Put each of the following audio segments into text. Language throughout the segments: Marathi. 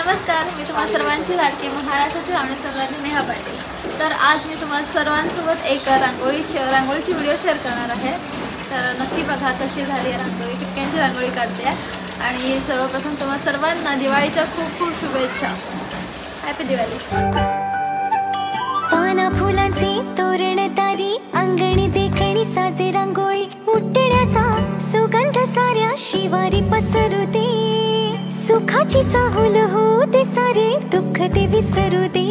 नमस्कार, मी तुम्हा सर्वांची लाडकी महाराष्ट्राची लावणी सम्राज्ञी नेहा पाटील। तर आज मी तुम्हाला सर्वांसोबत एक रांगोळीची व्हिडिओ शेअर करणार आहे। तर नक्की बघा कशी झाली आहे रांगोळी, टिक्क्यांची रांगोळी काढते आहे। आणि सर्वप्रथम तुम्हा सर्वांना दिवाळीच्या खूप खूप शुभेच्छा। हॅपी दिवाळी। पाना फुलांचे तोरण तारी अंगणी देखणी साजे रांगोळी उठण्याचा सुगंध साऱ्या शिवारी पसरू दे। सुखाची चाहूल हो दे सारे दुःख ते विसरू दे।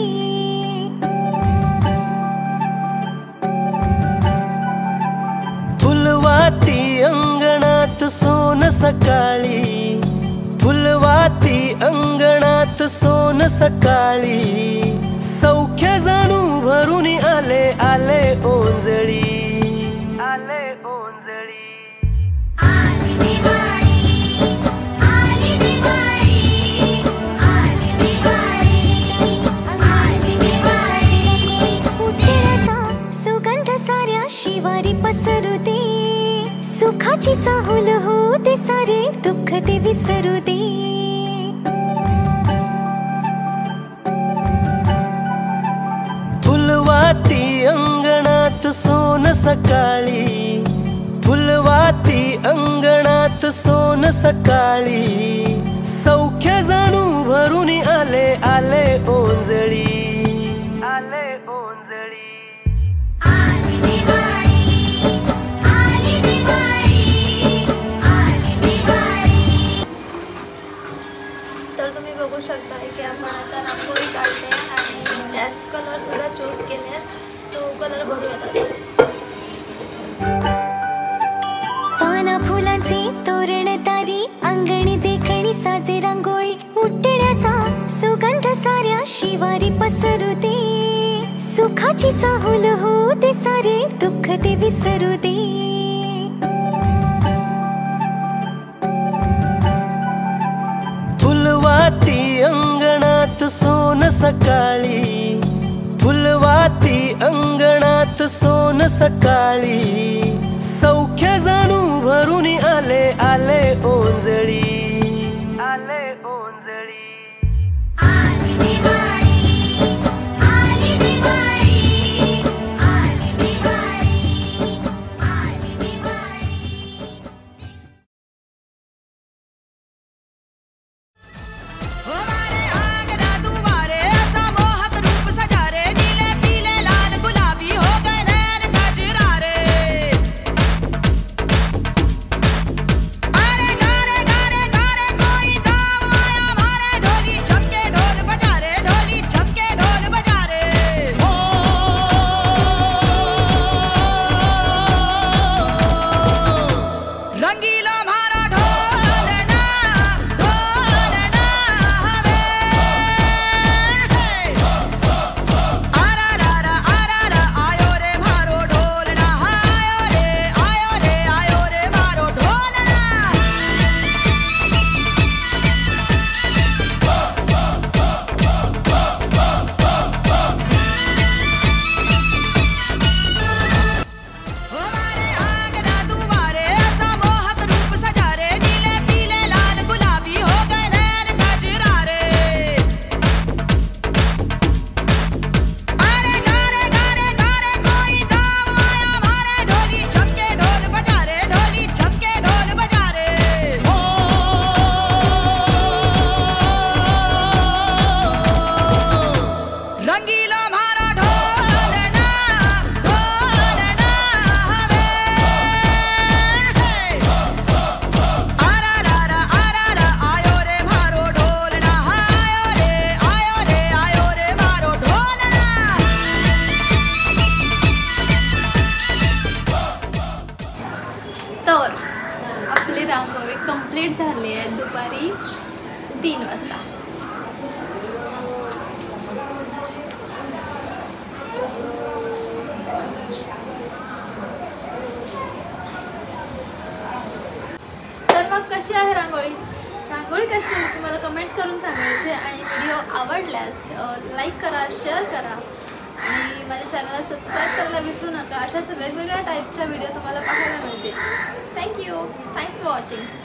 फुलवाती अंगणात सोन सकाळी, फुलवाती अंगणात सोन सकाळी। सौख्य जाणू भरून आले आले ओंजळी, आले ओंजळी। आली दिवाळी, आली दिवाळी, आली दिवाळी, आली दिवाळी। उठण्याचा सुगंध साऱ्या शिवारी पसरू दे। सुखाची चाहूल हो दे सारे दुःख ते विसरू दे। फुलवाती अंगणात सोन सकाळी, फुलवाती अंगणात सोन सकाळी। सौख्य जाणू भरून आले आले ओंजळी, आले ओंजळी। आली दिवाळी, आली दिवाळी, आली दिवाळी। तर तुम्ही बघू शकता की आपण आता रांगोळी काढते आणि त्यात कलर सुद्धा चूज केले आहेत। सो कलर भरूयात आता। पाना फुलांचे तोरण तारी अंगणी देखणी साजे रांगोळी उठण्याचा सुगंध साऱ्या शिवारी पसरू दे। सुखाची चाहूल हो दे सारे दुःख ते विसरू दे। फुलवाती अंगणात सोन सकाळी, फुलवाती अंगणात सोन सकाळी। सौख्य जाणू भरून आले आले ओंजळी, आले ओंजळी। आली दिवाळी, आली दिवाळी, आली दिवाळी, आली दिवाळी। हमारे आंगना दुआरे ऐसा मोहक रूप सजा रे। नीले पीले लाल गुलाबी हो गए नैन कजरा रे। अरे गारे गारे गारे कोई गाँव आया हमारे। ढोली छपके ढोल बजा रे, ढोली छपके ढोल बजा रे। रंगीला हमारा ढोलना, ढोलना हमें। आरा रा आयो रे मारो ढोलना, आयो रे मारो ढोलना। हमारे आंगना दुआरे ऐसा मोहक रूप सजा रे। नीले पीले लाल गुलाबी हो गए नैन कजरा रे। अरे गारे गारे गारे कोई गाँव आया हमारे। ढोली छपके ढोल बजा रे, ढोली छपके ढोल बजा रे। रंगीला हमारा ढोलना, ढोलना हमें। आरा रा आयो रे मारो ढोलना, आयो रे मारो ढोलना। तर आपली रांगोळी कंप्लीट झाली आहे दुपारी 3 वाजता। तर मग कशी आहे रांगोळी? रांगोळी कशी आहे तुम्हाला कमेंट करून सांगायची। आणि व्हिडिओ आवडल्यास लाईक करा, शेअर करा आणि माझ्या चॅनलला सबस्क्राईब करायला विसरू नका। अशाच वेगवेगळ्या टाईपच्या व्हिडिओ तुम्हाला पाहायला मिळतील। Thank you, thanks for watching.